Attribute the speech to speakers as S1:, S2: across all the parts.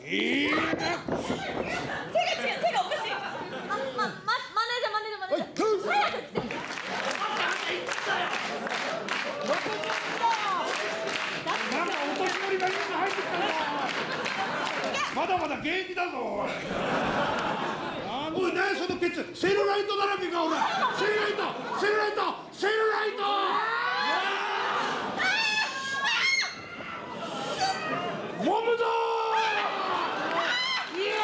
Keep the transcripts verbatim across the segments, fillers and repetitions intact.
S1: いいね。手が違う、手がおかしい。あ、ま、ま、マネージャー、マネージャー、マネージャー。早く来て。
S2: なんかお年寄りがみんな入ってきたな。まだまだ現役だぞ。おい、おい、何そのケツ、セルライトだらけか、おら。セルライト、セルライト、セルライト。もむぞー。いや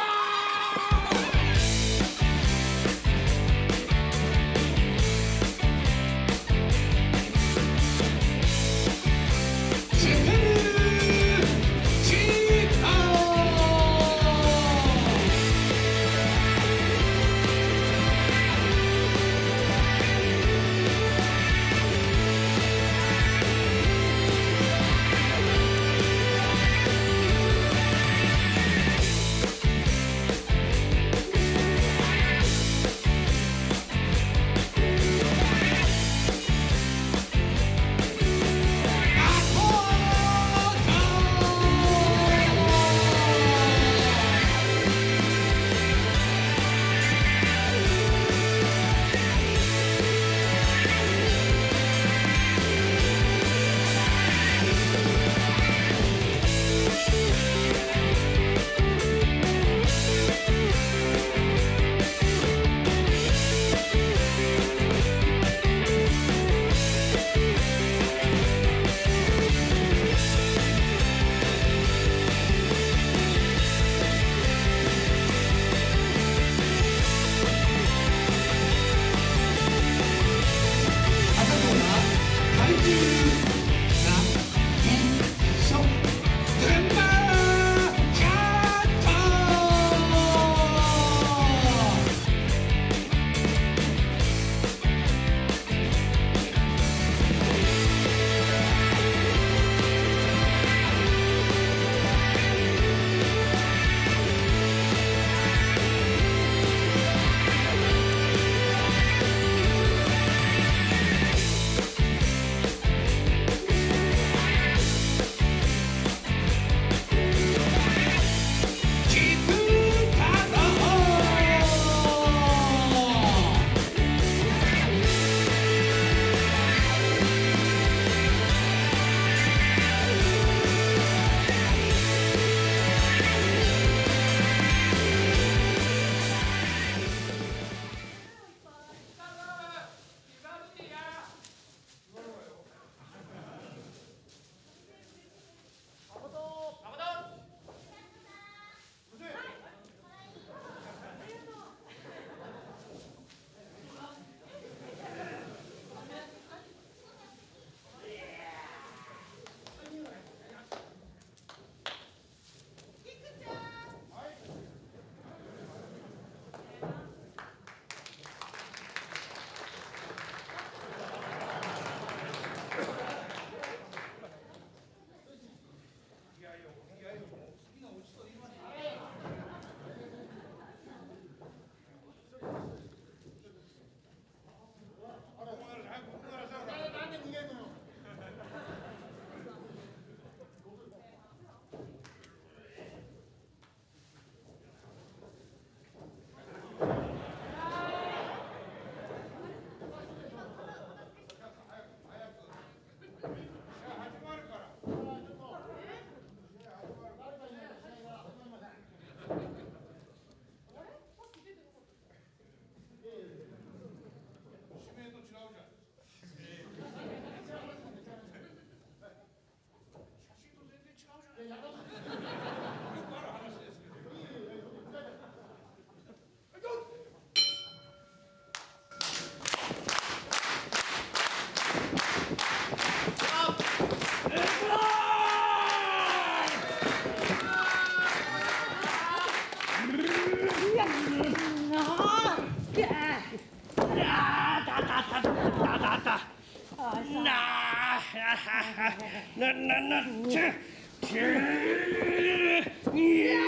S2: な、な、な、ちゃ、ちゃ、いや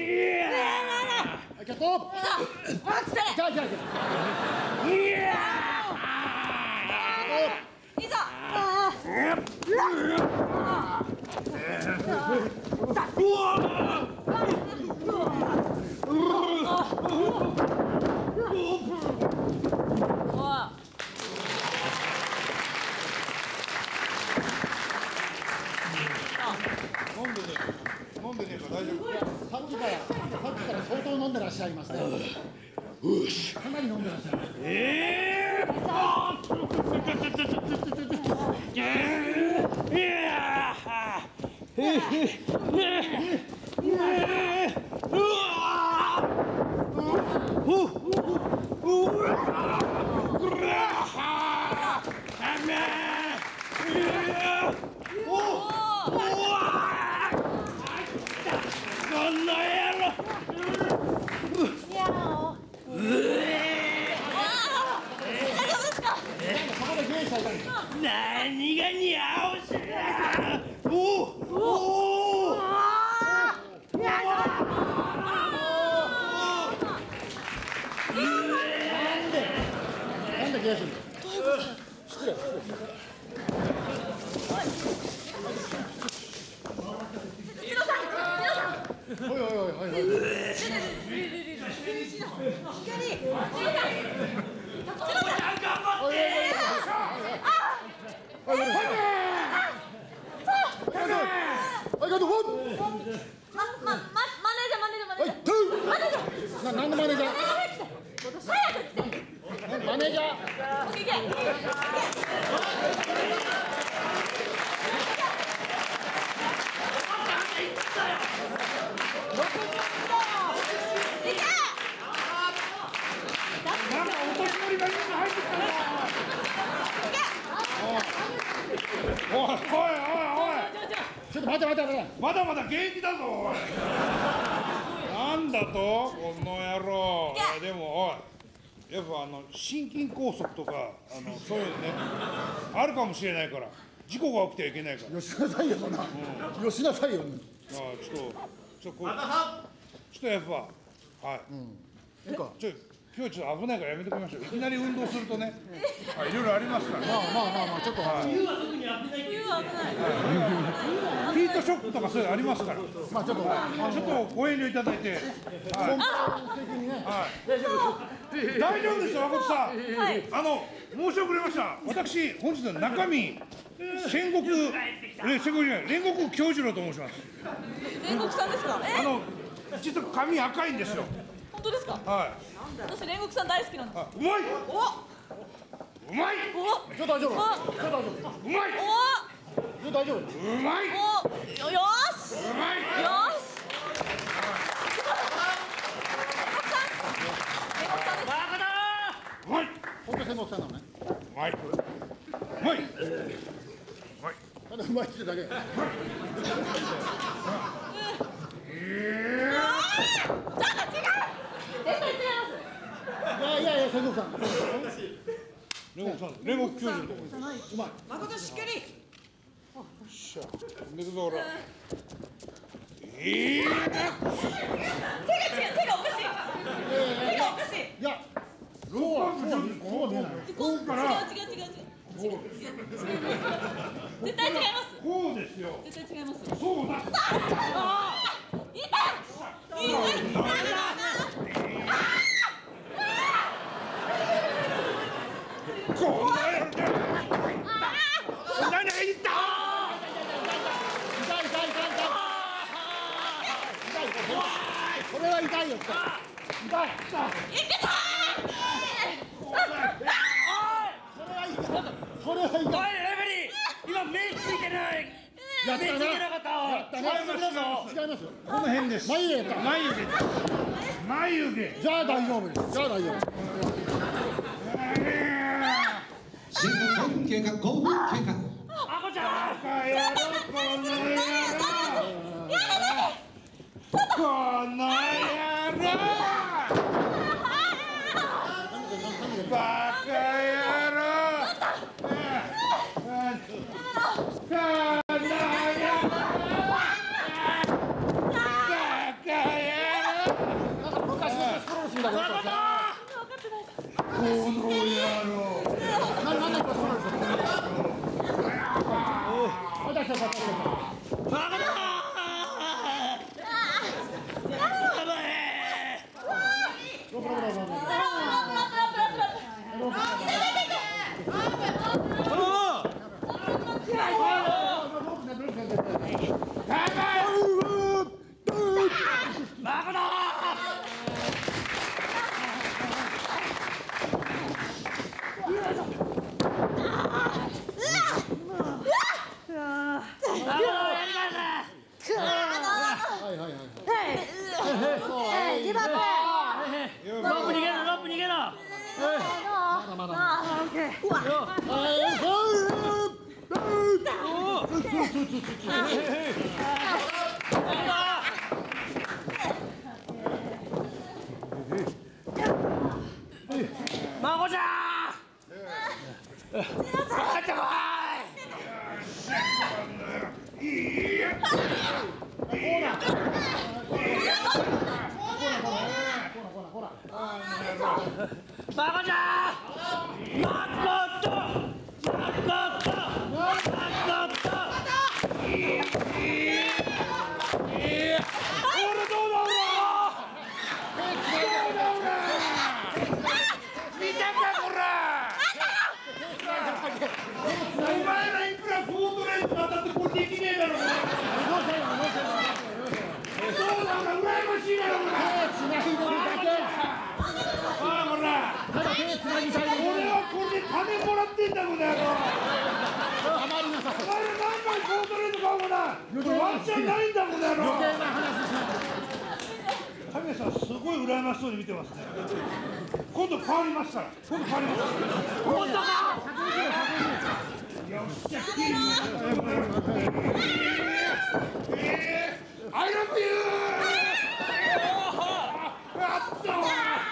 S2: ちょっとあ、来たねじゃあじゃあじゃあいやいざうわ大丈夫。
S3: さっきから、さっきから相当飲んでらっしゃいますね。
S2: よし。
S3: かなり飲んでらっしゃいます。
S2: ええー。あー。いやー。ええ。うわ。お。うわ。うわ。あめ。お。うわ。こんな野郎。何が似合うし。おお。おお。
S3: なんで気がするの。失礼。おいおいおいおい。な、なんのマネージャー。マネージャー。
S2: なんかお年寄りが今入ってきたな。おいおいおいおい。
S3: ちょっと待って待って待って。
S2: まだまだ現役だぞおい。なんだとこの野郎。でもおい、やっぱあの心筋梗塞とかあのそういうねあるかもしれないから事故が起きてはいけないから。
S3: よしなさいよそんな。よしなさいよ。
S2: ああちょっとちょっとこうちょっとやっぱはい。
S3: いいか。
S2: ちょ今日ちょっと危ないからやめておきましょう。いきなり運動するとね、はいいろいろありますから。
S3: まあまあまあまあちょっと。
S1: 冬は特に危ない。冬は危ない。
S2: ヒートショックとかそういうのありますから。
S3: まあちょっと。
S2: ちょっとご遠慮いただいて。はい。はい。大丈夫ですよ、誠さん。
S1: はい。
S2: あの申し遅れました。私本日の中身戦国え戦国じゃない煉獄京次郎と申します。
S1: 煉獄さんですか。え
S2: あの実は髪赤いんですよ。
S1: 本当ですか。
S2: はい。
S1: 私煉獄さん大好きなんです。
S2: あうまい。
S1: お。
S2: うまい。
S1: お。
S3: ちょっと大丈夫。ちょっと大丈夫。
S2: うまい。
S1: お。
S3: ちょっと大丈夫。
S2: うまい。
S1: お。よーし。
S2: うまい。
S1: よーし。
S2: うまい。
S3: 本当戦国さんなのね。
S2: うまい。うまい。うまい。
S3: ただうまいって言うだけ。
S1: ちょっと違う。絶対違います。
S3: いやいやいや戦国さん。
S2: 煉獄さん、煉獄教授のところ。
S3: うまい。
S1: 誠しっかり。
S2: しゃ、めくぞら。ええ。
S1: 手が違う、手がおかしい。手がおかしい。
S3: いや。そうはそうはそうは見えない。
S1: こう違う違う違う違う違う。絶対違います。
S2: こうですよ。
S1: 絶対違います。
S2: そうだ。
S1: ああ。痛い。痛い。
S2: こんなやるか。何がいった。
S3: 痛い痛い痛い痛い。痛い。これは痛いよ。痛い。痛い。それは痛い。
S4: おいレベリー今目ついてない。
S3: やったな。
S4: 目ついてなかったわ。
S3: やったな。
S2: 違います。
S3: 違いますよ。
S2: この辺です。
S3: 眉毛やった。
S2: 眉毛。眉毛。
S3: じゃあ大丈夫です。じゃあ大丈夫。
S5: 深呼吸経過ごふん経過。
S4: あこちゃん。
S2: バカ野郎この野郎。この野郎。バカ野郎。この野郎。
S3: なんなんなんこれそうなんですよ。私は私は。
S4: バカだー。やばい。
S3: ロブロブロブロブ。
S2: 高い。
S4: 孫ちゃん。帰ってこい。
S2: いや。
S4: 孫ちゃん。まこと。まこと。まこと。
S2: お前らいくらフォートレートだったってこれできねえだろ。そうだから羨ましいだろ。
S3: 手つなぎのだけ。
S2: ああほら。
S3: ただ手つなぎたいだけ。
S2: 俺はこれで金もらってんだこの野郎。
S3: たまりなさい。
S2: お前ら何枚フォートレート買うかな。ワンチャンないんだこの野郎。
S3: 余計な話しない。
S2: 神谷さんすごい羨ましそうに見てますね。今度変わりますから。今度変わります。
S4: 本当か。
S2: よっしゃ。I love you。やったー。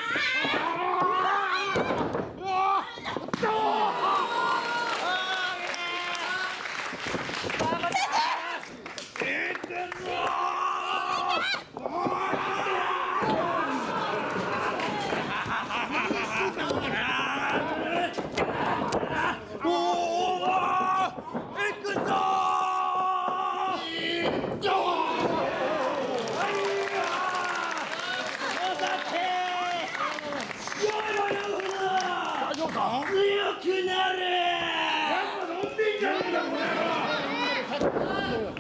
S4: 強くなれ。
S2: やっぱ飲んでんじゃねえかこの野郎。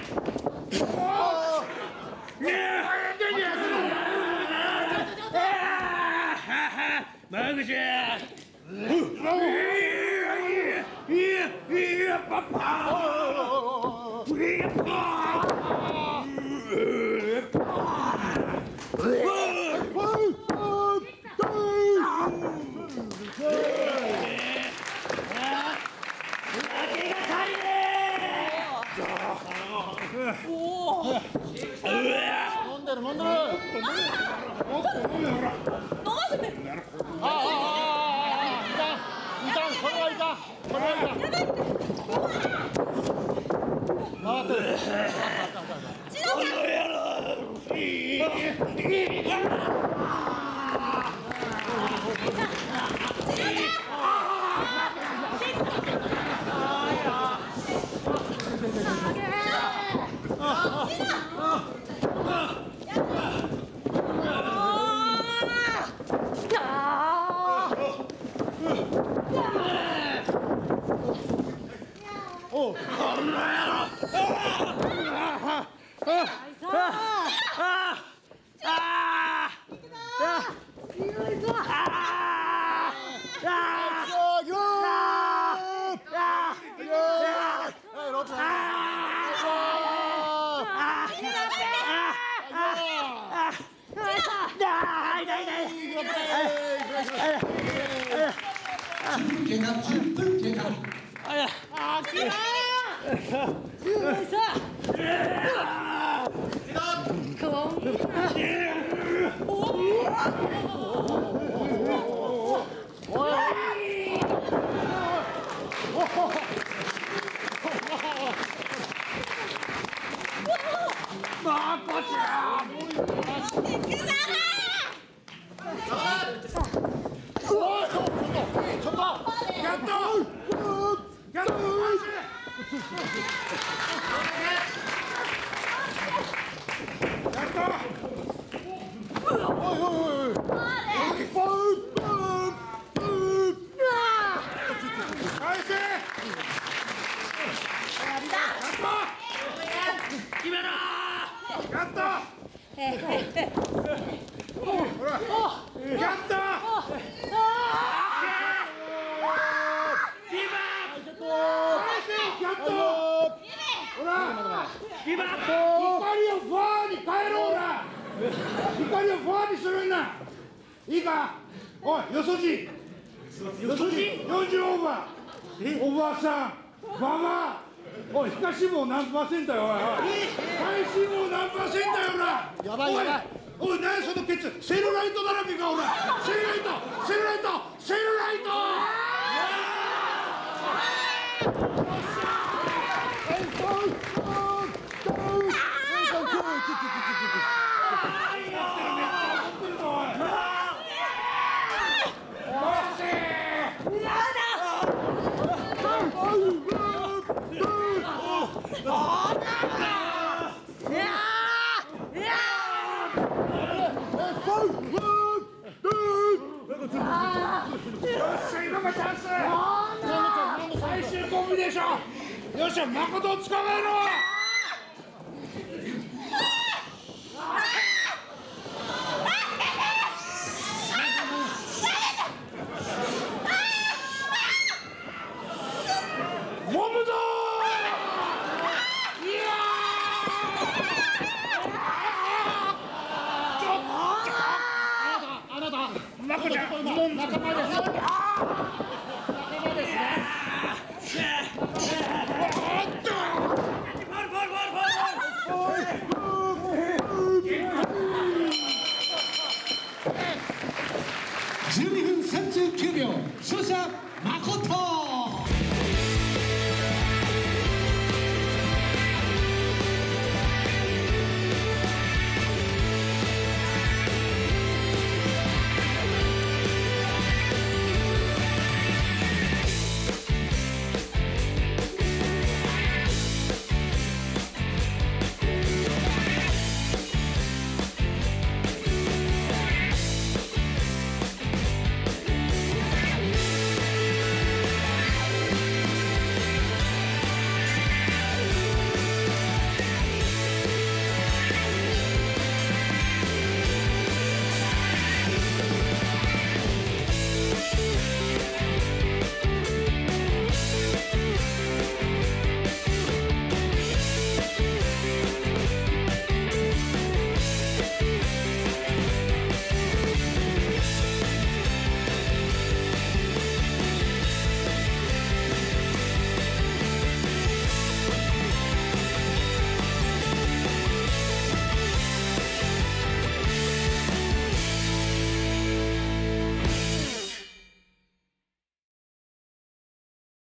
S4: マグちゃん。いやいやパパ。
S3: 飲んでる飲んでる。
S1: 飲ませて。
S3: ああああいかんいかんそれはいかんそれはいかん。回ってる。
S4: この野郎。いい。
S3: おう。
S5: じゅっぷん経過、じゅっぷん経過。
S3: あきらー。
S2: 光をフォアにするんだ。いいか。おいよそじ。 よんじゅうオーバー。おばさん、ママ。おい、皮下脂肪何パーセントよ、おい、おい。体脂肪何パーセントよ、ほら。
S3: やばいやばい。
S2: おい、何そのケツ、セルライトだらけか、ほら。セルライト、セルライト、セルライト。最終コンビネーション。よっしゃ、誠を捕まえろ。揉むぞー。いやー。ちょっと。
S3: あなた、
S2: まこちゃん、
S3: もう仲間です。仲間ですね。
S5: じゅうにふんさんじゅうきゅうびょう、勝者誠。